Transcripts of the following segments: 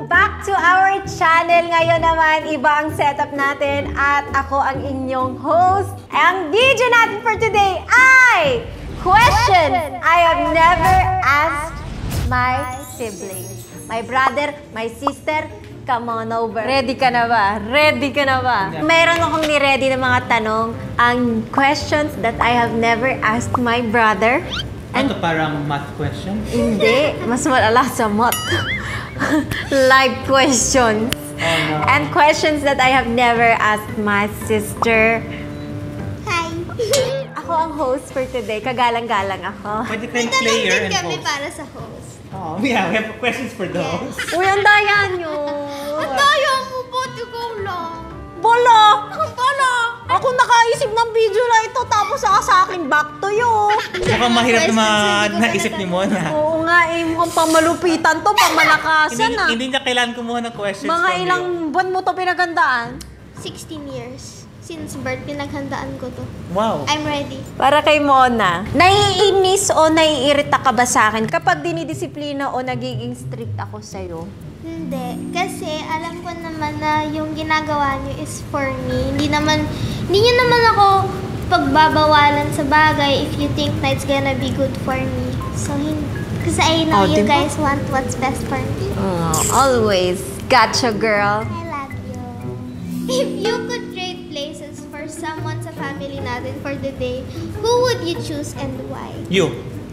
Welcome back to our channel. Ngayon naman, iba ang setup natin at ako ang inyong host. Ang video natin for today ay questions I have never asked my siblings. My brother, my sister, come on over. Ready ka na ba? Ready ka na ba? Mayroon akong ni-ready na mga tanong. Ang questions that I have never asked my brother. Ito parang math question? Hindi. Mas malala sa math. Live questions. Oh, no. And questions that I have never asked my sister. Hi! Ako ang host for today. Kagalang-galang ako. Pwede kayong player and kami host. para sa host. Oh, yeah, we have questions for the host. Uy, ang daya nyo. Ang daya mo, ba't ikaw lang? Bolo! Bolo! Ako nakaisip ng video na ito tapos sa akin back to you. Mukhang mahirap na naisip ni Mona. Oo nga eh, mukhang pamalupitan to, pamalakasan ah. Hindi niya kailangan kumuha ng questions Mga from ilang you. buwan mo to pinagandaan? 16 years. Since birth, pinaghandaan ko to. Wow. I'm ready. Para kay Mona, naiinis o naiirita ka ba sa akin kapag dinidisiplina o nagiging strict ako sa'yo? Hindi. Kasi alam ko naman na yung ginagawa niyo is for me. Hindi niyo naman ako pagbabawalan sa bagay if you think na it's gonna be good for me. So, kasi I know you diba? guys want what's best for me. Always. Gotcha, girl. I love you. If you could trade places for someone sa family natin for the day, who would you choose and why? You.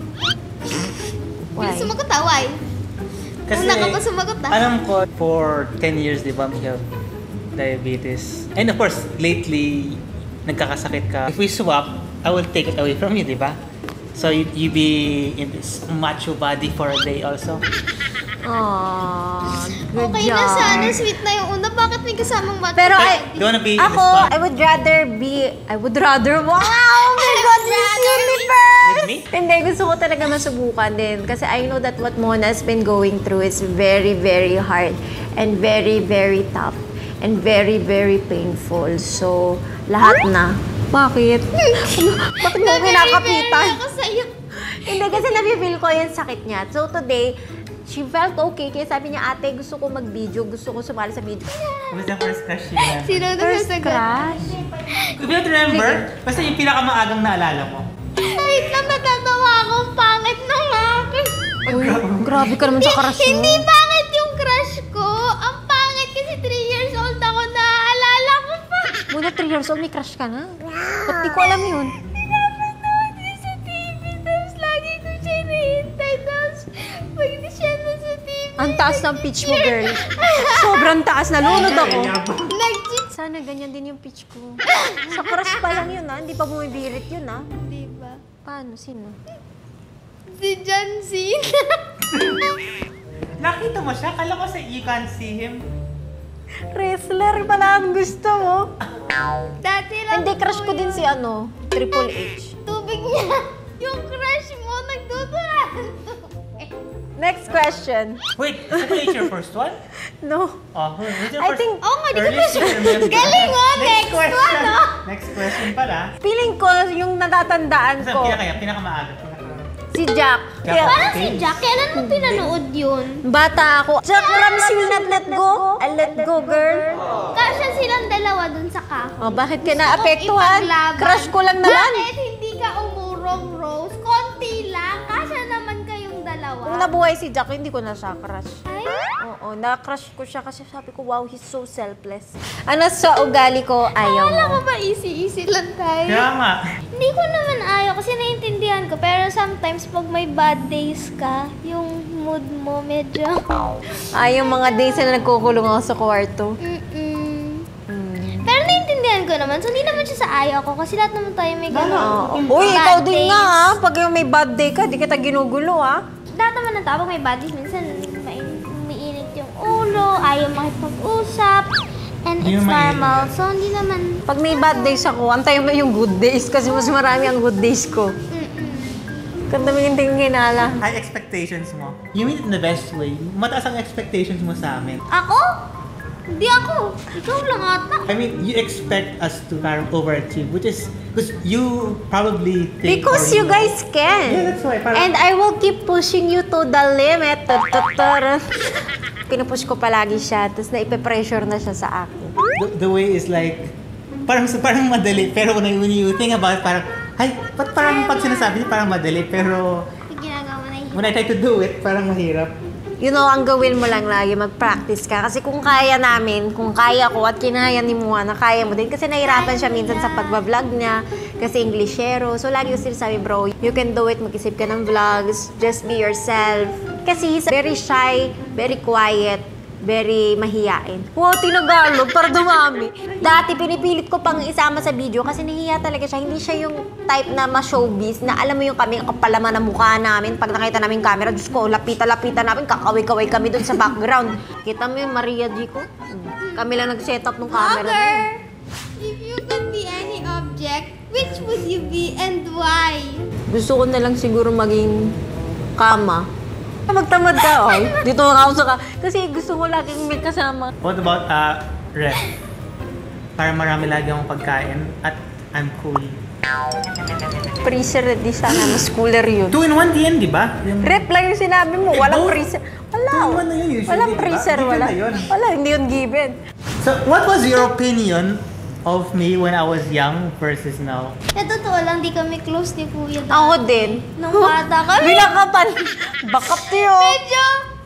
Why? Sumagot ah, why? Kasi, Una ka pa sumagot ah. alam ko, for 10 years, di ba, we have diabetes. And of course, lately, nagkakasakit ka. If we swap, I will take it away from you, di ba? So, you be in this macho body for a day also. Aww, good Okay job. na sana, sweet na yung una. Bakit may kasamang mata? Pero Do you wanna be in ako, the spot? I would rather, wow, oh my God, Miss Universe! With me? Hindi, gusto ko talaga masubukan din. Kasi I know that what Mona's been going through is very, very hard and very, very tough and very, very painful. So, lahat na. Bakit? Bakit mo kinakapitan? Ako sa'yo. Hindi, kasi nabibili ko yung sakit niya. So, today, she felt okay. Kaya sabi niya, ate, gusto ko mag-video. Gusto ko sumali sa video. Who's the first crush niya? Sino na First sasagot? crush? If you don't remember, basta yung pinakamaagang naalala mo. Wait lang, natatawa ako. Ang pangit ng akin. Uy, grabe ka naman sa crush mo. Hindi pangit yung crush ko. Ang pangit kasi 3 years old ako. Naaalala ko pa. Muna 3 years old, may crush ka na? Ba't di ko alam yun? Pinapanood niya sa TV. Tapos lagi ko siya hinihintay. Tapos pag siya na sa TV. Ang taas ng pitch mo, girl. Sobrang taas. Nalunod ako. Nag-cheat. Sana ganyan din yung pitch ko. Sa crush pa lang yun, ha? Hindi pa bumibirit yun, ha? Diba? Paano? Sino? Si John Cena. Nakita mo siya? Kala ko sa you can't see him. Wrestler pala ang gusto mo. Dati lang Hindi, crush ko po din yun. si Triple H. Tubig niya. Yung crush mo, nagduduran. Next question. Wait, Triple H your first one? No. Oh, who's your I first? think, Oo nga, di ko Earliest pa you remember. Galing oh, next question. one oh. Next question pala. feeling ko yung natatandaan Saan ko, pinakamaaga? si Jack. Jack. Parang si Jack, kailan mo pinanood yun? Bata ako. Jack Rams will not let go. I'll let go, girl. Kasya silang dalawa dun sa kahoy. Oh, bakit ka Gusto naapektuhan? kong ipaglaban. Crush ko lang naman. Bakit hindi ka umurong, Rose? Konti lang. Kasya naman kayong dalawa. Kung nabuhay si Jack, hindi ko na siya crush. Ay? Oo, na-crush ko siya kasi sabi ko, wow, he's so selfless. Ano sa ugali ko, ayaw Akala mo. ko ba easy-easy lang tayo? Kaya nga. Hindi ko naman ayaw kasi naiintindihan ko. Pero sometimes pag may bad days ka, yung mood mo medyo... Ay, yung mga days na nagkukulong ako sa kwarto. Pero naiintindihan ko naman. So hindi naman siya sa ayaw ko kasi lahat naman tayo may gano'n. Uy, bad ikaw din days. nga ha. Pag yung may bad day ka, di kita ginugulo ha. Lahat naman ng tao, pag may bad days, minsan umiinit yung ulo, ayaw makipag-usap, and Hindi it's mo normal. So, hindi naman... Pag may bad days ako, antayin mo yung good days kasi mas marami ang good days ko. Ganda mo yung tingin ginala. High expectations mo. You mean it in the best way. Mataas ang expectations mo sa amin. Ako? Hindi ako. Ikaw lang ata. I mean, you expect us to parang overachieve, which is because you probably think Because or you guys can. Yeah, that's why. Parang, And I will keep pushing you to the limit. Pinupush ko palagi siya, tapos naipe-pressure na siya sa akin. The way is like, parang madali, pero when you think about it, parang, ay, ba't parang pag sinasabi niya parang madali, pero Pag ginagawa na yun. when I try to do it, parang mahirap. You know, ang gawin mo lang lagi, mag-practice ka. Kasi kung kaya namin, kung kaya ko at kinaya ni Moana, kaya mo din. Kasi nahirapan siya minsan sa pagbablog niya. Kasi Englishero. So, lagi ko sinasabi, bro, you can do it. Mag-isip ka ng vlogs. Just be yourself. Kasi he's very shy, very quiet, very mahiyain. Wow, tinagalog para dumami. Dati, pinipilit ko pang isama sa video kasi nahiya talaga siya. Hindi siya yung type na ma-showbiz na alam mo yung kami, ang kapalaman ng mukha namin. Pag nakita namin camera, Diyos ko, lapita-lapita namin, kakaway-kaway kami dun sa background. Kita mo yung Maria G ko? Kami lang nag-set up ng camera. Vlogger! If you could be any object, which would you be and why? Gusto ko na lang siguro maging kama. Magtamad ka, oy. Dito ako sa kasi gusto ko laging may kasama. What about ref? Para marami lagi akong pagkain at I'm cool. Freezer ready sana, mas cooler yun. 2-in-1 din, di ba? Rep lang yung sinabi mo, walang both? freezer. Wala. 2-in-1 na yun usually, Walang diba? freezer, Given wala. na yun. Wala, hindi yun given. So, what was your opinion of me when I was young versus now? Totoo lang, di kami close ni Kuya. Ako din. Nung bata kami. Binakapan. Bakap tiyo. Medyo,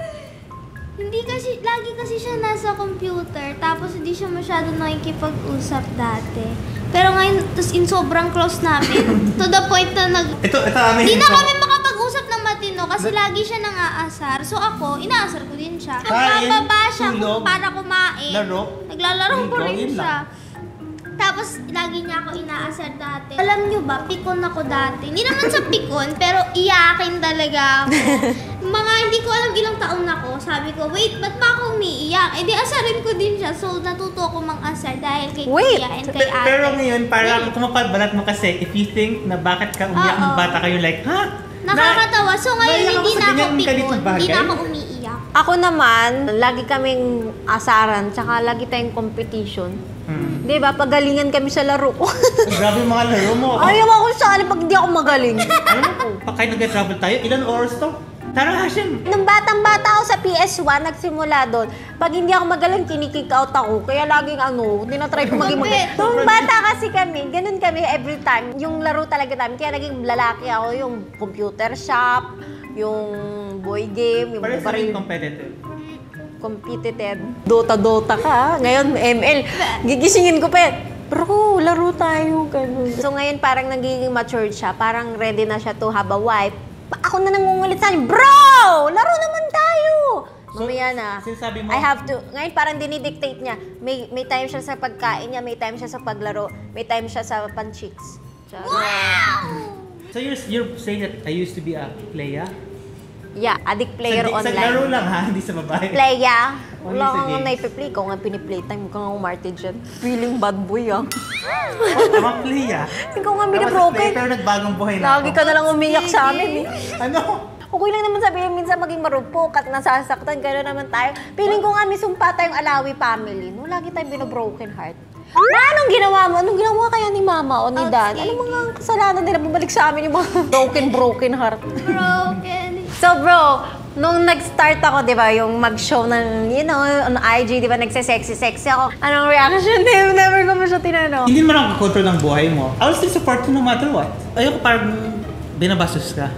hindi kasi, lagi kasi siya nasa computer, tapos hindi siya masyado nakikipag-usap dati. Pero ngayon, tapos in sobrang close namin, to the point na Ito amin. Hindi na kami makapag-usap ng matino kasi lagi siya nang-aasar. So ako, inaasar ko din siya. Kain, Nagbababa siya tulog, para kumain. laro, Naglalaro ko ligaw, rin yun siya. Tapos, lagi niya ako inaasar dati. Alam niyo ba, pikon ako dati. Hindi naman sa pikon, pero iyakin talaga ako. Mga hindi ko alam ilang taon ako. Sabi ko, wait, ba't pa ako umiiyak? Eh di asarin ko din siya. So, natuto ako mang-asar dahil kay Wait! Kuya and kay ate. Pero ngayon, parang Wait. kumapalbalat mo kasi if you think na bakit ka umiyak ng Oo. bata ka, you're like, ha? Nakakatawa. So, ngayon naiyak hindi ako na sa ako ganyan pikon. ganitong bagay? Hindi na ako umiiyak. Ako naman, lagi kaming asaran, tsaka lagi tayong competition. Di ba? Pagalingan kami sa laro ko. Grabe yung mga laro mo. Ayaw ako sali pag di ako magaling. Alam mo, kahit nag-travel tayo, ilan oras to? Tara, Hashim. Nung batang-bata ako sa PS1, nagsimula doon. Pag hindi ako magaling, kinikick out ako. Kaya laging tinatry ko maging magaling. Nung bata kasi kami, ganun kami every time. Yung laro talaga namin. Kaya naging lalaki ako, yung computer shop, yung boy game, yung Parang sa rin competitive. competitive. Dota ka. Ngayon, ML. Gigisingin ko pa. Bro, laro tayo. Ganun. So ngayon parang nagiging matured siya. Parang ready na siya to have a wife. Ako na nangungulit sa akin, bro! Laro naman tayo! Mamaya na. Sinasabi mo, I have to. Ngayon parang dinidictate niya. May time siya sa pagkain niya, may time siya sa paglaro, may time siya sa panchicks. Wow! so you're saying that I used to be a player? Yeah, addict player Sa online. laro lang ha, hindi sa babae. Playa. Only Wala sa kang games. naipe-play. Ikaw nga piniplay time. Ikaw nga umarte dyan. Feeling bad boy ah. I'm a player. Ikaw nga I was a player, binabroken. pero nagbagong buhay na Lagi ako. ka na lang umiyak sa amin eh. Ano? Okay lang naman sabihin minsan maging marupok at nasasaktan. Gano'n naman tayo. Feeling ko nga may sumpa tayong Alawi family. No, lagi tayong binobroken heart. Ma, anong ginawa mo? Anong ginawa kaya ni Mama o ni Dan? Ano mga kasalanan nila? Bumalik sa amin yung mga broken heart. Broken. So bro, nung nag-start ako, di ba, yung mag-show ng, on IG, di ba, nagsisexy-sexy ako. Anong reaction? Never ko mo siya tinanong. Hindi mo lang control ng buhay mo. I will still support you no matter what. Ayoko parang binabastos ka.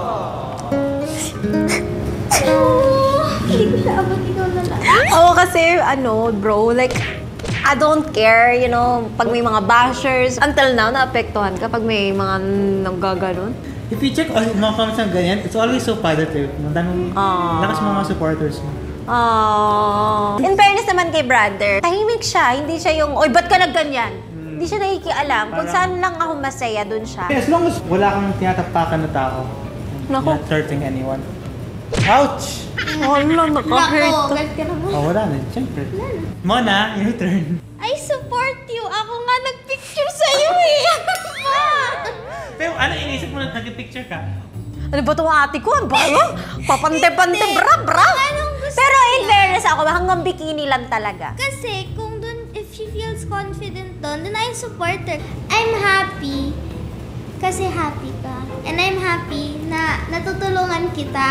Hindi ko siya abot, ikaw na lang. Ako kasi, bro, like, I don't care, pag may mga bashers. Until now, naapektuhan ka pag may mga nanggaganon. If you check all mga comments ng ganyan, it's always so positive. Madaming lakas mga supporters mo. In fairness naman kay brother, tahimik siya. Hindi siya yung, oy, ba't ka nagganyan? Hindi siya nakikialam. Kung saan lang ako masaya, dun siya. As long as wala kang tinatapakan na tao, Naku. not hurting anyone. Ouch! Wala, Nako, nakahurt. guys ka naman. Oh, wala na. Siyempre. Mona, your turn. I support you. Ako nga nagpicture sa'yo eh. Pero ano, inisip mo na nag-picture ka? Ano ba itong ate ko? Ano ba yun? Papante-pante, bra. Anong gusto Pero in fairness ako, hanggang bikini lang talaga. Kasi kung dun, if she feels confident dun, then I support her. I'm happy kasi happy ka. And I'm happy na natutulungan kita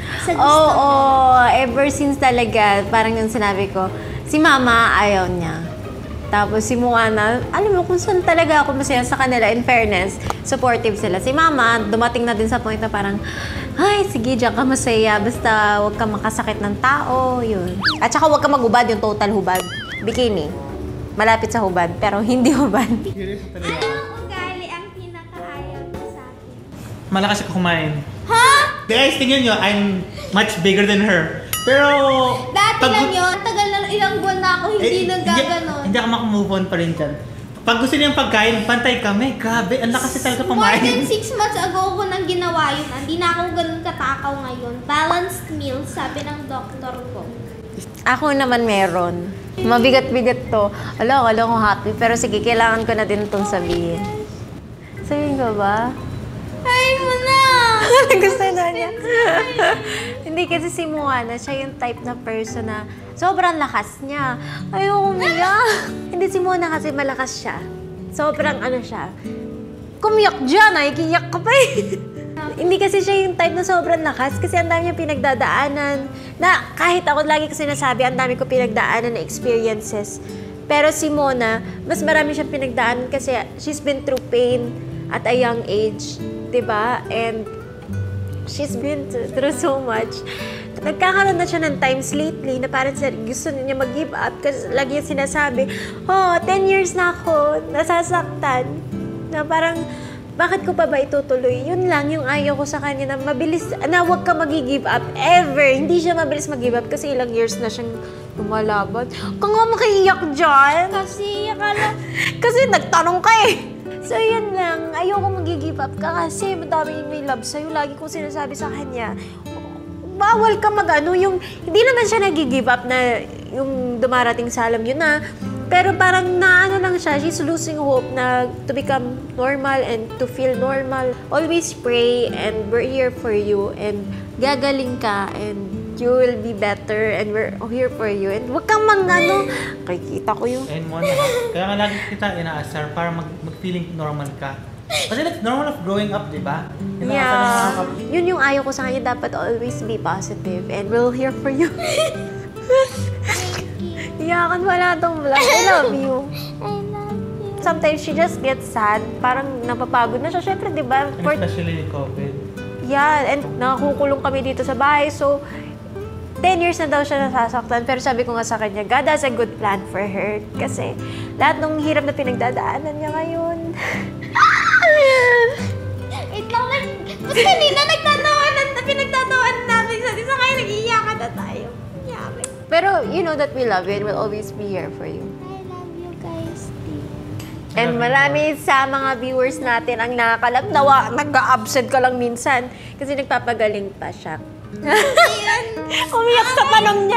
Sa gusto Oo, mo? ever since talaga, parang yung sinabi ko, si mama ayaw niya. Tapos si Moana, alam mo kung saan talaga ako masaya sa kanila, in fairness, supportive sila. Si mama, dumating na din sa point na parang, ay, sige, diyan ka masaya, basta huwag ka makasakit ng tao, yun. At saka huwag ka magubad, yung total hubad. Bikini. Malapit sa hubad, pero hindi hubad. Anong ugali ang pinakaayaw mo sa akin? Malakas ako kumain. Ha? Guys, tingnan nyo, I'm much bigger than her. Pero... Dati lang yun. Tagal na ilang buwan na ako hindi nagaganon. Hindi ako makamove on pa rin dyan. Pag gusto niyang pagkain, pantay kami. Grabe, ang lakas talaga More pamain. than 6 months ago ko nang ginawa yun. Hindi na ako ganun katakaw ngayon. Balanced meal, sabi ng doktor ko. Ako naman meron. Mabigat-bigat to. Alam ko happy. Pero sige, kailangan ko na din itong sabihin. Sabihin ko ba? Ay mo na! Gusto na niya. Hindi kasi si Moana, siya yung type na person na sobrang lakas niya. Ayoko umiyak. Hindi si Moana kasi malakas siya. Sobrang ano siya. Kumiyak dyan, ikiyak ka pa eh. Hindi kasi siya yung type na sobrang lakas kasi ang dami niya pinagdadaanan. Na kahit ako lagi ko sinasabi, ang dami ko pinagdaanan na experiences. Pero si Mona, mas marami siyang pinagdaanan kasi she's been through pain at a young age. Diba? And she's been through so much. Nagkakaroon na siya ng times lately na parang gusto niya mag-give up kasi lagi yung sinasabi, 10 years na ako, nasasaktan. Na parang, bakit ko pa ba itutuloy? Yun lang yung ayaw ko sa kanya na mabilis, na huwag ka mag-give up ever. Hindi siya mabilis mag-give up kasi ilang years na siyang lumalaban. Kung nga makiiyak dyan. Kasi akala... Kasi nagtanong ka eh. So yun lang, ayoko mag-give up ka kasi madami may love sa'yo. Lagi kong sinasabi sa kanya, bawal ka mag-ano, yung hindi naman siya nag-give up na yung dumarating sa alam yun na. Pero parang naano lang siya, she's losing hope na to become normal and to feel normal. Always pray and we're here for you and gagaling ka and you will be better and we're here for you. And wag kang ano, kikita ko yung... And Mona, kaya nga lagi kita inaasar para mag-feeling normal ka. Kasi that's normal of growing up, di ba? Yeah. Yun yung ayaw ko sa kanya, dapat always be positive and we're here for you. Iyakan wala tong vlog. I love you. I love you. Sometimes she just gets sad. Parang napapagod na siya. Siyempre, di ba? And especially COVID. Yeah, and nakakukulong kami dito sa bahay. So, 10 years na daw siya nasasaktan. Pero sabi ko nga sa kanya, God has a good plan for her. Kasi lahat ng hirap na pinagdadaanan niya ngayon. Wait lang, mas kanina pinagtatawanan namin sa isa kaya nag-iiyakan na tayo. Yari. Pero you know that we love you and we'll always be here for you. I love you guys, too. And marami sa mga viewers natin ang nakakalab. Nag-absent ka lang minsan kasi nagpapagaling pa siya. Umiyak sa tanong niya.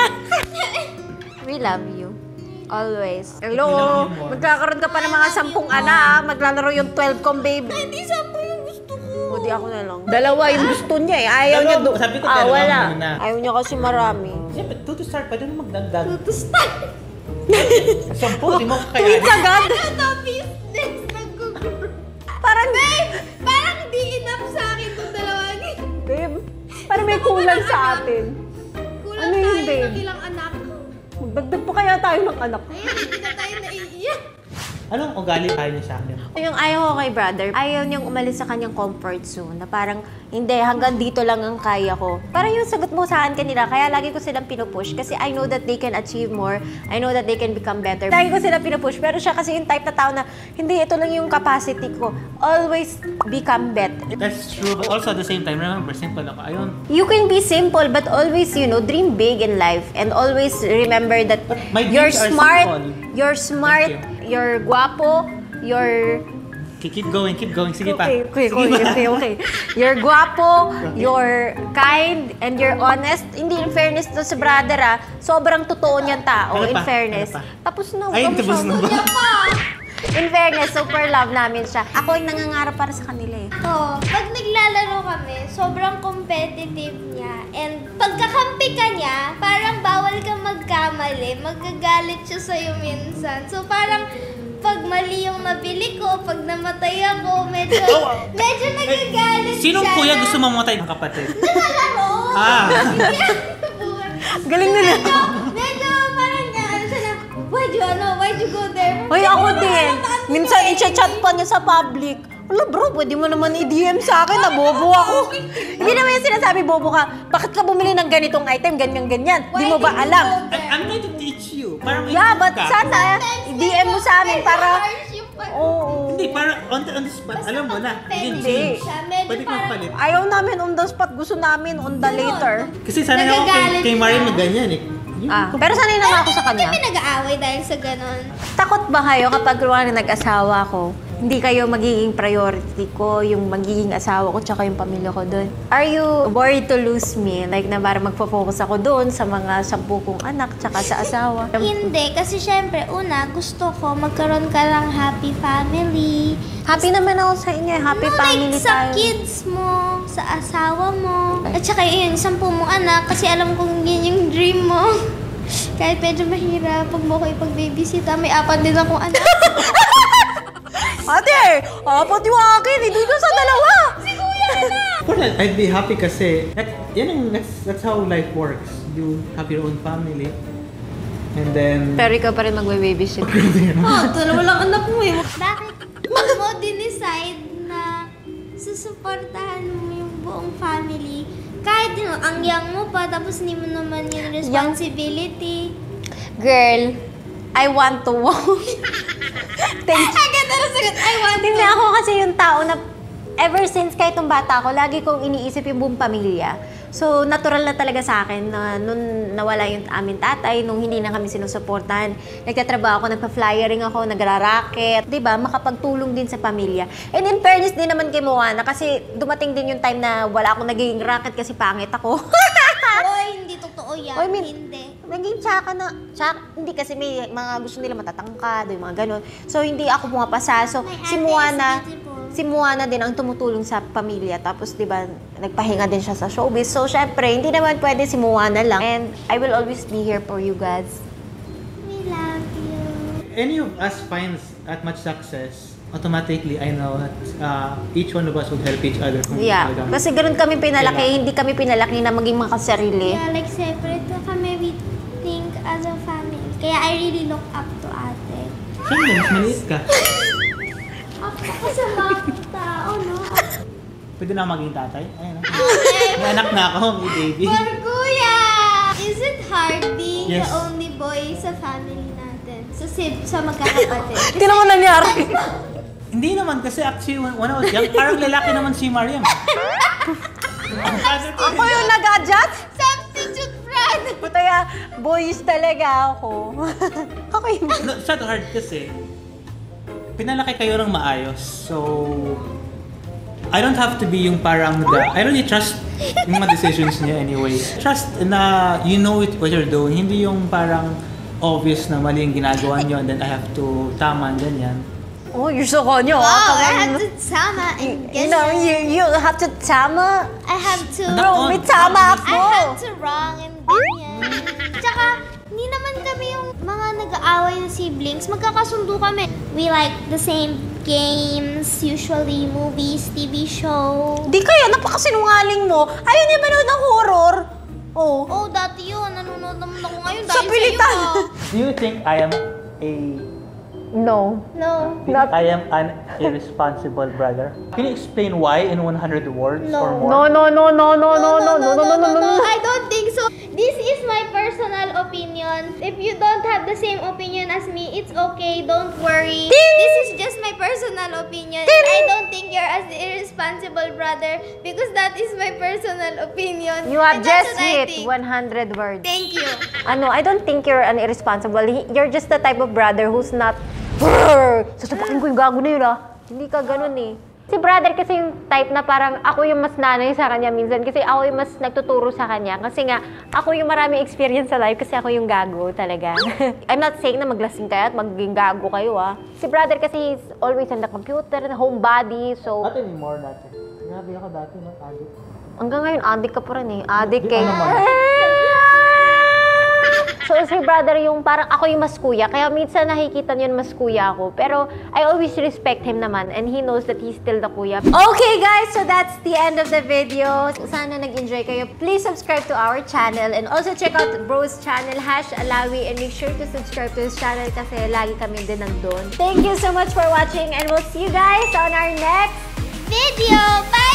We love you. Always. Hello, magkakaroon ka pa ng mga 10 anak. Maglalaro yung 12 kong baby. Hindi 10 yung gusto ko. O di ako na lang. Dalawa yung gusto niya eh. Ayaw niya Dalawa, sabi ko dalawa wala. muna. Ayaw niya kasi marami. Siyempre, 2 to start, pwede mo magdagdag. To start. 10, di mo Tweet kakayanin. agad. Ano to business? Nag-google. Parang, Parang di enough sa akin itong dalawa. babe, parang may kulang sa atin. Kulang Ano yun, tayo babe? ng ilang anak. Magdagdag pa kaya tayo ng anak. Ayun, hindi na tayo naiiyak. Anong ugali tayo niya sa akin? Yung ayaw ko kay brother, ayaw niyang umalis sa kanyang comfort zone. Na parang, hindi, hanggang dito lang ang kaya ko. Parang yung sagot mo sa akin kanila, kaya lagi ko silang pinupush. Kasi I know that they can achieve more. I know that they can become better. Lagi ko silang pinupush. Pero siya kasi yung type na tao na, hindi, ito lang yung capacity ko. Always become better. That's true, but also at the same time, remember, simple ako. Ayun. You can be simple, but always, dream big in life. And always remember that my you're dreams are smart, simple. you're smart, Thank you're guwapo, you're... Keep going. Sige pa. Okay. You're guwapo, you're kind, and you're honest. Hindi, in fairness to sa brother sobrang totoo niyang tao, Ano in pa? fairness. Ano pa? Tapos na, Ay, huwag tapos masyado. na ba? Yan pa. In fairness, super love namin siya. Ako yung nangangarap para sa kanila eh. Pag naglalaro kami, sobrang competitive niya. And pagkakampi ka niya, parang bawal ka magkamali. Magagalit siya sa'yo minsan. So parang pag mali yung nabili ko, pag namatay ako, medyo nagagalit Sinong siya. kuya gusto mamatay ng kapatid? Nalaro! Galing nila. Medyo parang ano siya na, why'd you go there? Hoy, ako din. Minsan, i-chat pa niya sa public. Wala bro, pwede mo naman i-DM sa akin na bobo ako. Hindi naman yung sinasabi, bobo ka. Bakit ka bumili ng ganitong item, ganyan-ganyan? Di mo ba alam? I'm going to teach you. Parang Yeah, but sana, i-DM mo sa amin para... Oo. Hindi, para on the spot. Alam mo na. Hindi. Pwede kang palit. Ayaw namin on the spot. Gusto namin on the later. Kasi sanay ako kay Mariam na ganyan eh. Pero sanay na nga ako sa kanya. Hindi nag-aaway dahil sa ganon. Takot ba kayo kapag nag-asawa ko? Hindi kayo magiging priority ko, yung magiging asawa ko tsaka yung pamilya ko doon. Are you worried to lose me? Like na parang magpo-focus ako doon sa mga 10 kong anak tsaka sa asawa? Hindi, kasi syempre, una, gusto ko magkaroon ka lang happy family. Happy naman ako sa inyo. Happy family like, sa tayo. kids mo, sa asawa mo. At saka yun, 10 mong anak, kasi alam kong yun yung dream mo. Kahit medyo mahirap, pag mo ko ipag-babysita, may 4 din akong anak. Ate! 4 yung akin! Hindi ko sa 2! Si Kuya na! For that, I'd be happy kasi that's how life works. You have your own family. And then... Pero ikaw pa rin magbe-babysit. Dalawa lang anak mo eh. Bakit mo din-decide na susuportahan mo yung buong family? Kahit yun, ang young mo pa, tapos hindi mo naman yung responsibility. Girl, I want to walk. Thank you. I want Hindi ako kasi yung tao na ever since kahit nung bata ako, lagi kong iniisip yung buong pamilya. So, natural na talaga sa akin na nung nawala yung aming tatay, nung hindi na kami sinusuportahan, nagtatrabaho ako, nagpa-flyering ako, nagraraket, di ba? Makapagtulong din sa pamilya. And in fairness din naman kay Moana, kasi dumating din yung time na wala akong naging racket kasi pangit ako. Oy, hindi totoo yan. Oy, hindi. Naging tsaka na, hindi kasi may mga gusto nila matatangkad, yung mga ganun. So, hindi ako pumapasa. So, My si ate Moana, is beautiful. si Moana din ang tumutulong sa pamilya. Tapos, di ba, nagpahinga din siya sa showbiz. So, syempre, hindi naman pwede si Moana lang. And I will always be here for you guys. We love you. Any of us finds that much success, automatically I know that each one of us would help each other. Yeah. Kasi ganun kami pinalaki. Hindi kami pinalaki na maging makasarili. Yeah, like separate na kami, we think as a family. Kaya I really look up to ate. Siyempre, mas maliit ka. Ako sa mga tao, no? Pwede na maging tatay. Ayun. Okay. May anak na ako, may baby. For kuya! Is it hard being Yes. the only boy sa family natin? Sa magkakapatid? Hindi naman nangyari. Hindi naman kasi actually when I was young, parang lalaki naman si Mariam. Ako yung nag-adjust? Substitute friend! Putaya, boys talaga ako. Ako yung... No, it's not hard kasi pinalaki kayo ng maayos. So, I don't have to be yung parang I really trust yung mga decisions niya anyway. Trust na you know what you're doing. Hindi yung parang obvious na mali yung ginagawa niyo and then I have to tama and ganyan. Oh, you're so konyo. Wow, I have to tama and You know, you have to tama. I have to... Bro, may tama ako. I have to wrong and ganyan. Tsaka, hindi naman kami yung mga nag-aaway na siblings. Magkakasundo kami. We like the same games, usually movies, TV show. Di kaya, napakasinungaling mo. Ayaw niya manood ng horror. Oh. Oh, dati yun. Nanonood naman ako ngayon Sa dahil pilitan. sa'yo. Do you think I am a No. No. Not- I am an irresponsible brother? Can you explain why in 100 words or more? No. I don't think so. This is my personal opinion. If you don't have the same opinion as me, it's okay. Don't worry. This is just my personal opinion. And I don't think you're as the irresponsible brother because that is my personal opinion. You have And that's just what I hit think. 100 words. Thank you. I don't think you're an irresponsible. You're just the type of brother who's not sasapakin ko yung gago na yun Hindi ka ganun eh. Si brother kasi yung type na parang ako yung mas nanay sa kanya minsan kasi ako yung mas nagtuturo sa kanya. Kasi nga, ako yung maraming experience sa life kasi ako yung gago talaga. I'm not saying na maglasing kayo at maging gago kayo Si brother kasi is always on the computer, homebody, so... Not anymore dati. Grabe ako dati, no? Addict. Hanggang ngayon, addict ka pa rin eh. Addict Di eh. pa naman. So, si brother yung parang ako yung mas kuya. Kaya minsan nakikita niyo mas kuya ako. Pero, I always respect him naman. And he knows that he's still the kuya. Okay, guys. So, that's the end of the video. Sana nag-enjoy kayo. Please subscribe to our channel. And also, check out Bro's channel, #Alawi. And make sure to subscribe to his channel kasi lagi kami din nandun. Thank you so much for watching. And we'll see you guys on our next Video! Bye!